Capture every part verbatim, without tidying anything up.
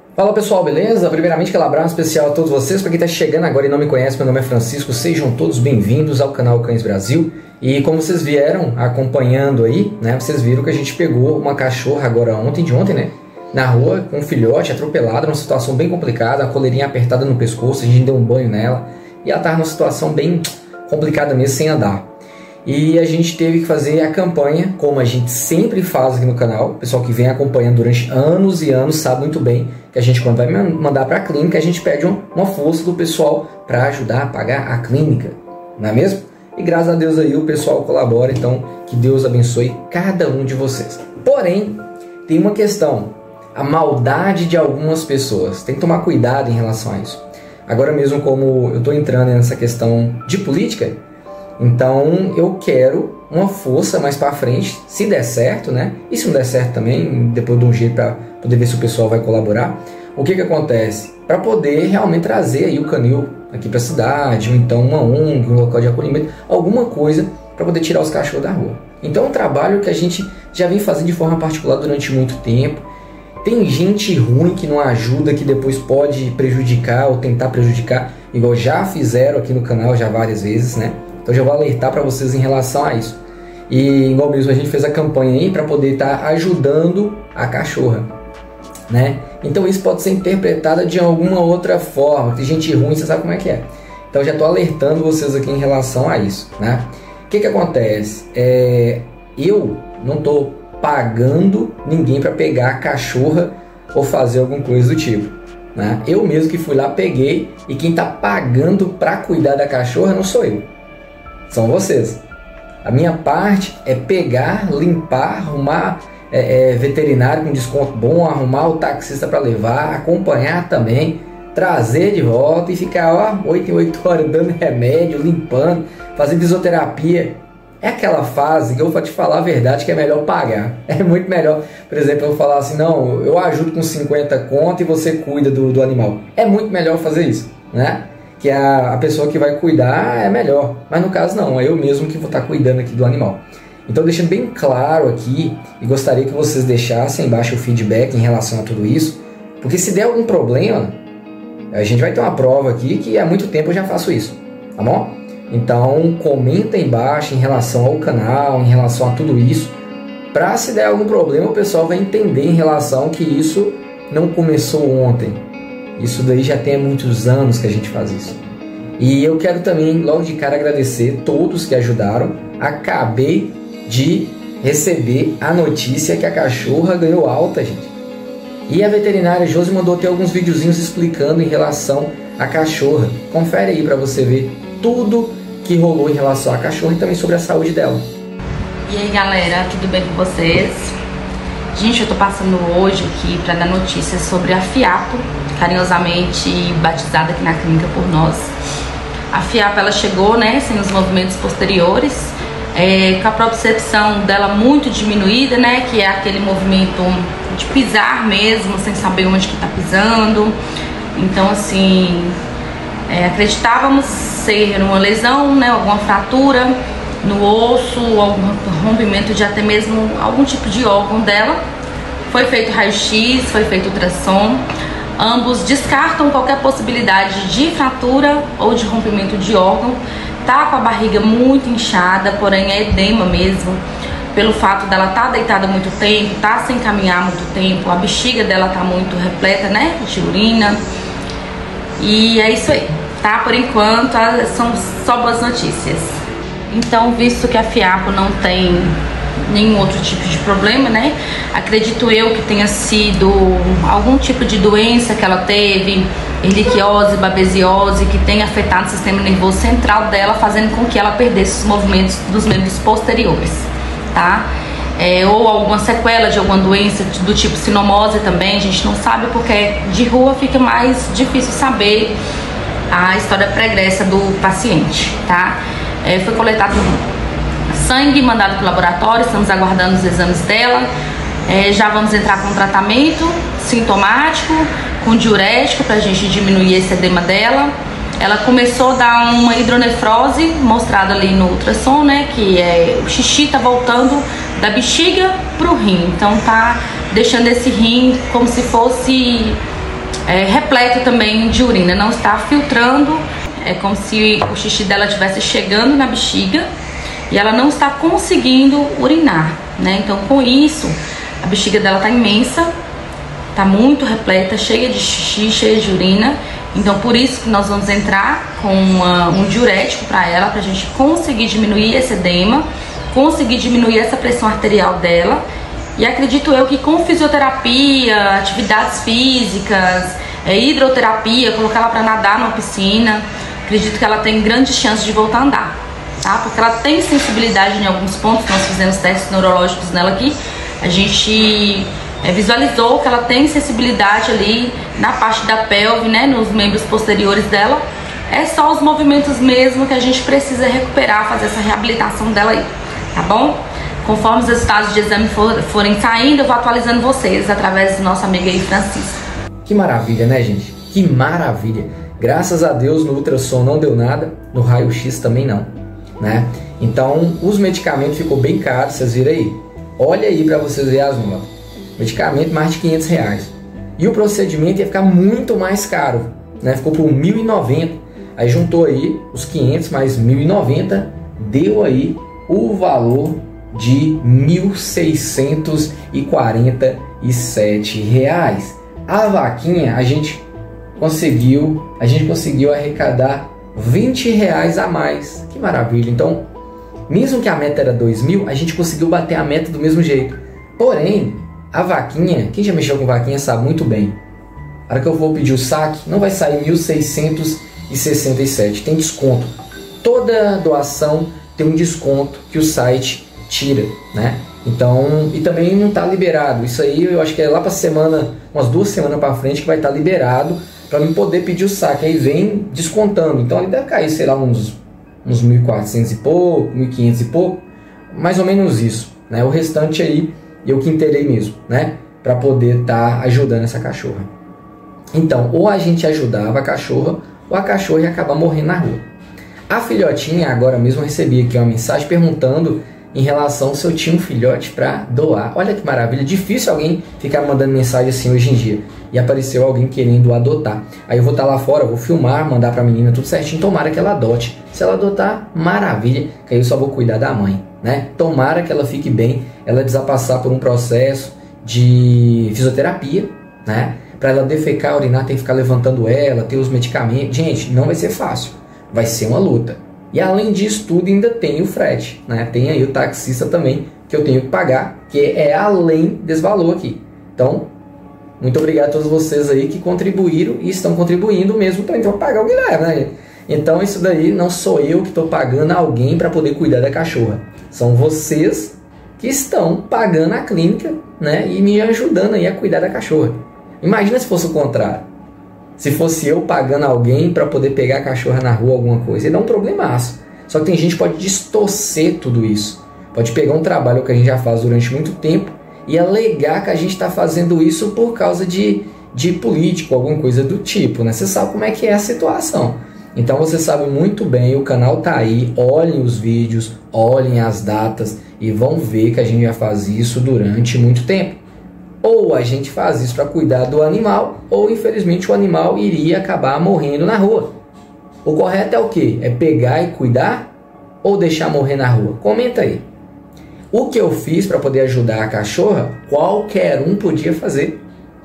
Fala pessoal, beleza? Primeiramente quero abraço especial a todos vocês. Para quem está chegando agora e não me conhece, meu nome é Francisco. Sejam todos bem-vindos ao canal Cães Brasil. E como vocês vieram acompanhando aí, né? Vocês viram que a gente pegou uma cachorra agora ontem, de ontem, né? Na rua, com um filhote atropelado, numa situação bem complicada, a coleirinha apertada no pescoço, a gente deu um banho nela. E ela estava numa situação bem complicada mesmo, sem andar. E a gente teve que fazer a campanha, como a gente sempre faz aqui no canal. O pessoal que vem acompanhando durante anos e anos sabe muito bem que a gente, quando vai mandar para a clínica, a gente pede uma força do pessoal para ajudar a pagar a clínica, não é mesmo? E graças a Deus aí o pessoal colabora, então que Deus abençoe cada um de vocês. Porém, tem uma questão, a maldade de algumas pessoas. Tem que tomar cuidado em relação a isso. Agora mesmo, como eu estou entrando nessa questão de política, então eu quero uma força mais para frente, se der certo, né? E se não der certo também, depois de um jeito para poder ver se o pessoal vai colaborar. O que que acontece? Para poder realmente trazer aí o canil aqui para a cidade, ou então uma O N G, um local de acolhimento, alguma coisa para poder tirar os cachorros da rua. Então é um trabalho que a gente já vem fazendo de forma particular durante muito tempo. Tem gente ruim que não ajuda, que depois pode prejudicar ou tentar prejudicar, igual já fizeram aqui no canal já várias vezes, né? Então já vou alertar para vocês em relação a isso. E igual mesmo a gente fez a campanha aí para poder estar tá ajudando a cachorra, né? Então isso pode ser interpretado de alguma outra forma. Tem gente ruim, você sabe como é que é. Então já estou alertando vocês aqui em relação a isso, né? O que que acontece? É, eu não estou pagando ninguém para pegar a cachorra ou fazer alguma coisa do tipo, né? Eu mesmo que fui lá, peguei, e quem está pagando para cuidar da cachorra não sou eu. São vocês. A minha parte é pegar, limpar, arrumar é, é, veterinário com desconto bom, arrumar o taxista para levar, acompanhar também, trazer de volta e ficar ó, oito em oito horas dando remédio, limpando, fazendo fisioterapia. É aquela fase que eu vou te falar a verdade que é melhor pagar. É muito melhor, por exemplo, eu falar assim, não, eu ajudo com cinquenta conto e você cuida do, do animal. É muito melhor fazer isso, né? Que a, a pessoa que vai cuidar é melhor. Mas no caso não, é eu mesmo que vou estar cuidando aqui do animal. Então deixando bem claro aqui, e gostaria que vocês deixassem embaixo o feedback em relação a tudo isso, porque se der algum problema, a gente vai ter uma prova aqui que há muito tempo eu já faço isso, tá bom? Então comenta aí embaixo em relação ao canal, em relação a tudo isso, para se der algum problema o pessoal vai entender em relação que isso não começou ontem. Isso daí já tem muitos anos que a gente faz isso. E eu quero também, logo de cara, agradecer todos que ajudaram. Acabei de receber a notícia que a cachorra ganhou alta, gente. E a veterinária Josi mandou ter alguns videozinhos explicando em relação à cachorra. Confere aí para você ver tudo que rolou em relação à cachorra e também sobre a saúde dela. E aí galera, tudo bem com vocês? Gente, eu tô passando hoje aqui para dar notícias sobre a Fiapo, carinhosamente batizada aqui na clínica por nós. A Fiapo, ela chegou, né, sem os movimentos posteriores, é, com a propriocepção dela muito diminuída, né, que é aquele movimento de pisar mesmo, sem saber onde que tá pisando. Então, assim, é, acreditávamos ser uma lesão, né, alguma fratura no osso, algum rompimento de até mesmo algum tipo de órgão dela. Foi feito raio-x, foi feito ultrassom. Ambos descartam qualquer possibilidade de fratura ou de rompimento de órgão. Tá com a barriga muito inchada, porém é edema mesmo, pelo fato dela estar tá deitada há muito tempo, tá sem caminhar há muito tempo, a bexiga dela tá muito repleta, né, de urina. E é isso aí, tá? Por enquanto são só boas notícias. Então, visto que a Fiapo não tem nenhum outro tipo de problema, né? Acredito eu que tenha sido algum tipo de doença que ela teve, erliquiose, babesiose, que tenha afetado o sistema nervoso central dela, fazendo com que ela perdesse os movimentos dos membros posteriores, tá? É, ou alguma sequela de alguma doença do tipo sinomose também, a gente não sabe, porque de rua fica mais difícil saber a história pregressa do paciente, tá? É, foi coletado sangue, mandado para o laboratório, estamos aguardando os exames dela. É, já vamos entrar com um tratamento sintomático, com diurético, para a gente diminuir esse edema dela. Ela começou a dar uma hidronefrose, mostrada ali no ultrassom, né? Que é, o xixi tá voltando da bexiga pro rim. Então tá deixando esse rim como se fosse é, repleto também de urina, não está filtrando, é como se o xixi dela estivesse chegando na bexiga e ela não está conseguindo urinar, né? Então com isso, a bexiga dela está imensa, está muito repleta, cheia de xixi, cheia de urina. Então por isso que nós vamos entrar com uma, um diurético para ela, para a gente conseguir diminuir esse edema, conseguir diminuir essa pressão arterial dela. E acredito eu que com fisioterapia, atividades físicas, é, hidroterapia, colocar ela para nadar numa piscina, acredito que ela tem grandes chances de voltar a andar, tá? Porque ela tem sensibilidade em alguns pontos, nós fizemos testes neurológicos nela aqui, a gente é, visualizou que ela tem sensibilidade ali na parte da pelve, né, nos membros posteriores dela. É só os movimentos mesmo que a gente precisa recuperar, fazer essa reabilitação dela aí, tá bom? Conforme os resultados de exame for, forem saindo, eu vou atualizando vocês através do nosso amigo aí, Francisco. Que maravilha, né, gente? Que maravilha! Graças a Deus no ultrassom não deu nada, no raio-x também não, né? Então, os medicamentos ficou bem caros, vocês viram aí? Olha aí para vocês verem as notas. Medicamento mais de quinhentos reais. E o procedimento ia ficar muito mais caro, né? Ficou por mil e noventa. Aí juntou aí os quinhentos mais mil e noventa, deu aí o valor de mil seiscentos e quarenta e sete reais. A vaquinha a gente conseguiu, a gente conseguiu arrecadar vinte reais a mais. Que maravilha! Então, mesmo que a meta era dois mil, a gente conseguiu bater a meta do mesmo jeito. Porém, a vaquinha, quem já mexeu com vaquinha sabe muito bem. Na hora que eu vou pedir o saque, não vai sair mil seiscentos e sessenta e sete. Tem desconto. Toda doação tem um desconto que o site tira, né? Então, e também não está liberado. Isso aí eu acho que é lá para semana, umas duas semanas para frente que vai estar tá liberado para mim poder pedir o saque. Aí vem descontando. Então, ele deve cair, sei lá, uns, uns mil e quatrocentos e pouco, mil e quinhentos e pouco, mais ou menos isso, né? O restante aí eu que inteirei mesmo, né? Para poder estar tá ajudando essa cachorra. Então, ou a gente ajudava a cachorra, ou a cachorra ia acabar morrendo na rua. A filhotinha, agora mesmo eu recebi aqui uma mensagem perguntando em relação se eu tinha um filhote para doar. Olha que maravilha, difícil alguém ficar mandando mensagem assim hoje em dia. E apareceu alguém querendo adotar. Aí eu vou estar lá fora, vou filmar, mandar para a menina tudo certinho, tomara que ela adote. Se ela adotar, maravilha, que aí eu só vou cuidar da mãe, né? Tomara que ela fique bem, ela precisa passar por um processo de fisioterapia, né? Para ela defecar, urinar, tem que ficar levantando ela, ter os medicamentos. Gente, não vai ser fácil, vai ser uma luta. E além disso tudo ainda tem o frete, né? Tem aí o taxista também que eu tenho que pagar, que é além desse valor aqui. Então, muito obrigado a todos vocês aí que contribuíram e estão contribuindo mesmo também para pagar o Guilherme, né? Então isso daí não sou eu que estou pagando alguém para poder cuidar da cachorra. São vocês que estão pagando a clínica, né? E me ajudando aí a cuidar da cachorra. Imagina se fosse o contrário. Se fosse eu pagando alguém para poder pegar a cachorra na rua, alguma coisa, ia dar um problemaço. Só que tem gente que pode distorcer tudo isso. Pode pegar um trabalho que a gente já faz durante muito tempo e alegar que a gente está fazendo isso por causa de, de político, alguma coisa do tipo, né? Você sabe como é que é a situação. Então você sabe muito bem, o canal tá aí, olhem os vídeos, olhem as datas e vão ver que a gente já faz isso durante muito tempo. Ou a gente faz isso para cuidar do animal, ou infelizmente o animal iria acabar morrendo na rua. O correto é o quê? É pegar e cuidar ou deixar morrer na rua? Comenta aí. O que eu fiz para poder ajudar a cachorra, qualquer um podia fazer.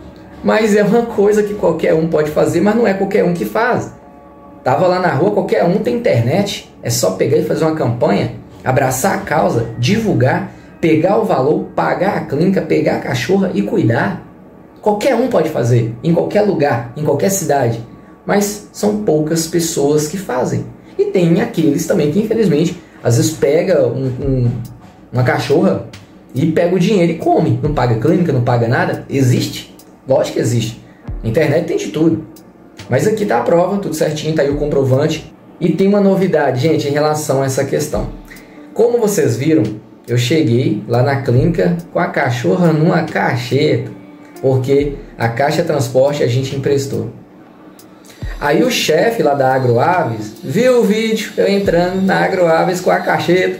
Mas é uma coisa que qualquer um pode fazer, mas não é qualquer um que faz. Tava lá na rua, qualquer um tem internet, é só pegar e fazer uma campanha, abraçar a causa, divulgar, pegar o valor, pagar a clínica, pegar a cachorra e cuidar. Qualquer um pode fazer, em qualquer lugar, em qualquer cidade. Mas são poucas pessoas que fazem. E tem aqueles também que, infelizmente, às vezes pega um, um, uma cachorra e pega o dinheiro e come. Não paga clínica, não paga nada. Existe? Lógico que existe. Na internet tem de tudo. Mas aqui tá a prova, tudo certinho, tá aí o comprovante. E tem uma novidade, gente, em relação a essa questão. Como vocês viram, eu cheguei lá na clínica com a cachorra numa caixeta, porque a caixa transporte a gente emprestou. Aí o chefe lá da Agroaves viu o vídeo, eu entrando na Agroaves com a caixeta.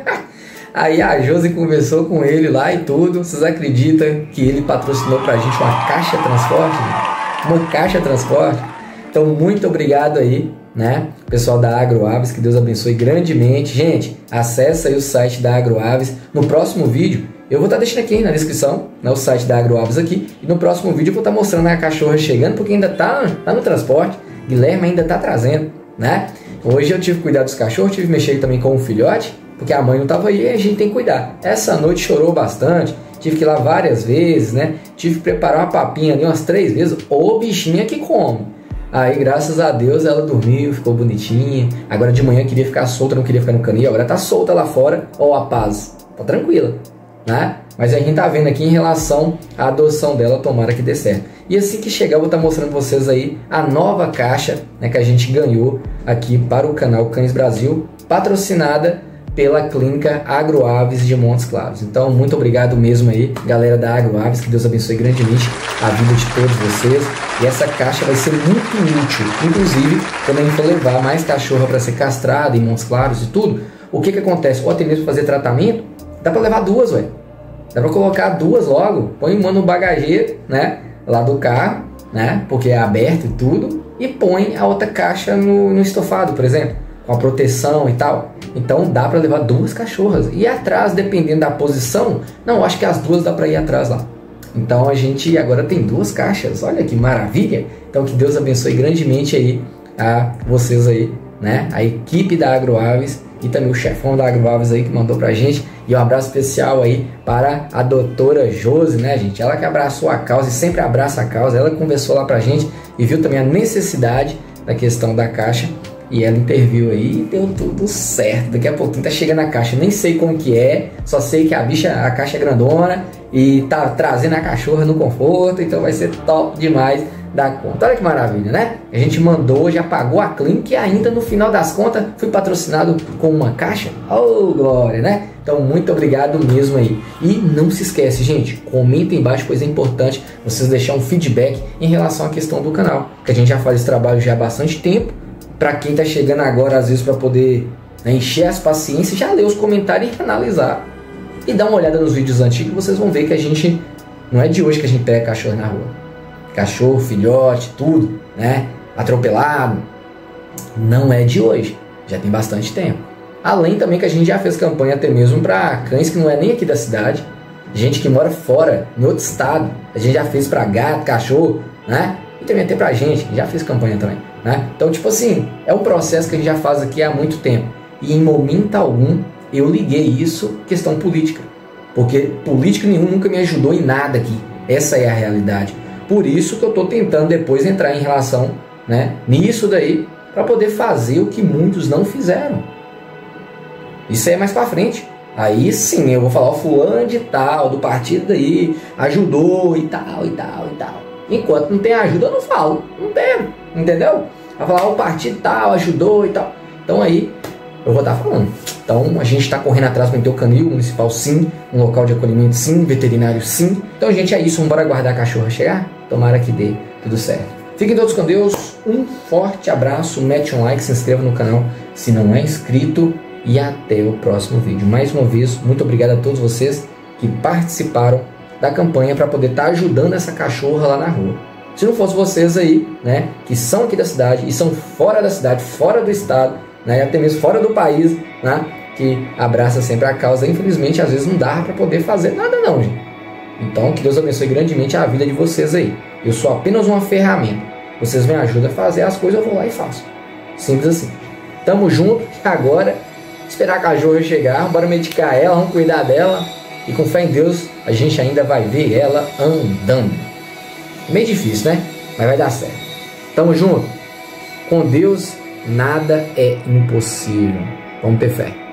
Aí a Josi conversou com ele lá e tudo. Vocês acreditam que ele patrocinou pra gente uma caixa transporte? uma caixa transporte. Então, muito obrigado aí, né, pessoal da Agroaves, que Deus abençoe grandemente. Gente, acessa aí o site da Agroaves. No próximo vídeo, eu vou estar deixando aqui na descrição, né, o site da Agroaves aqui. E no próximo vídeo eu vou estar mostrando a cachorra chegando, porque ainda tá, tá no transporte. Guilherme ainda tá trazendo, né? Hoje eu tive que cuidar dos cachorros, tive que mexer também com o filhote, porque a mãe não estava aí e a gente tem que cuidar. Essa noite chorou bastante, tive que ir lá várias vezes, né? Tive que preparar uma papinha ali umas três vezes. Ô bichinha que come! Aí, graças a Deus, ela dormiu, ficou bonitinha. Agora de manhã queria ficar solta, não queria ficar no canil. Agora tá solta lá fora. Ó, a paz, tá tranquila, né? Mas a gente tá vendo aqui em relação à adoção dela, tomara que dê certo. E assim que chegar, eu vou estar mostrando pra vocês aí a nova caixa, né, que a gente ganhou aqui para o canal Cães Brasil, patrocinada pela clínica Agroaves de Montes Claros. Então, muito obrigado mesmo aí, galera da Agroaves, que Deus abençoe grandemente a vida de todos vocês. E essa caixa vai ser muito útil, inclusive, quando a gente for levar mais cachorra para ser castrada em Montes Claros e tudo, o que que acontece? Ou até mesmo fazer tratamento, dá para levar duas, ué. Dá para colocar duas logo, põe uma no bagageiro, né, lá do carro, né, porque é aberto e tudo, e põe a outra caixa no, no estofado, por exemplo, com a proteção e tal. Então dá para levar duas cachorras. E atrás, dependendo da posição, não, acho que as duas dá para ir atrás lá. Então a gente agora tem duas caixas, olha que maravilha. Então que Deus abençoe grandemente aí a vocês aí, né, a equipe da Agroaves e também o chefão da Agroaves aí que mandou pra gente. E um abraço especial aí para a doutora Josi, né, gente? Ela que abraçou a causa e sempre abraça a causa. Ela conversou lá pra gente e viu também a necessidade da questão da caixa. E ela interviu aí e deu tudo certo. Daqui a pouquinho tá chegando a caixa. Nem sei como que é, só sei que a bicha, a caixa é grandona e tá trazendo a cachorra no conforto. Então vai ser top demais da conta. Olha que maravilha, né? A gente mandou, já pagou a clínica e ainda no final das contas fui patrocinado com uma caixa. Oh, glória, né? Então muito obrigado mesmo aí. E não se esquece, gente, comenta aí embaixo, pois é importante vocês deixarem um feedback em relação à questão do canal, que a gente já faz esse trabalho já há bastante tempo. Para quem está chegando agora, às vezes, para poder, né, encher as paciências, já ler os comentários e analisar. E dar uma olhada nos vídeos antigos, vocês vão ver que a gente, não é de hoje que a gente pega cachorro na rua. Cachorro, filhote, tudo, né? Atropelado. Não é de hoje. Já tem bastante tempo. Além também que a gente já fez campanha até mesmo para cães que não é nem aqui da cidade. Gente que mora fora, em outro estado. A gente já fez para gato, cachorro, né? E também até pra gente, já fez campanha também, né? Então, tipo assim, é um processo que a gente já faz aqui há muito tempo. E em momento algum eu liguei isso questão política. Porque político nenhum nunca me ajudou em nada aqui. Essa é a realidade. Por isso que eu tô tentando depois entrar em relação, né, nisso daí, para poder fazer o que muitos não fizeram. Isso aí é mais pra frente. Aí sim, eu vou falar, o fulano de tal, do partido daí, ajudou e tal, e tal, e tal. Enquanto não tem ajuda, eu não falo. Não tem, entendeu? Vai falar, o partido tal, ajudou e tal. Então aí, eu vou estar falando. Então, a gente está correndo atrás para ter o canil municipal, sim. Um local de acolhimento, sim. Veterinário, sim. Então, gente, é isso. Vamos embora aguardar a cachorra chegar? Tomara que dê tudo certo. Fiquem todos com Deus. Um forte abraço. Mete um like, se inscreva no canal se não é inscrito. E até o próximo vídeo. Mais uma vez, muito obrigado a todos vocês que participaram da campanha para poder estar tá ajudando essa cachorra lá na rua. Se não fosse vocês aí, né, que são aqui da cidade e são fora da cidade, fora do estado, né, até mesmo fora do país, né, que abraça sempre a causa, infelizmente às vezes não dá para poder fazer nada não, gente. Então que Deus abençoe grandemente a vida de vocês aí. Eu sou apenas uma ferramenta. Vocês me ajudam a fazer as coisas, eu vou lá e faço. Simples assim. Tamo junto. Agora esperar a cachorra chegar, bora medicar ela, vamos cuidar dela. E com fé em Deus, a gente ainda vai ver ela andando. Meio difícil, né? Mas vai dar certo. Tamo junto. Com Deus, nada é impossível. Vamos ter fé.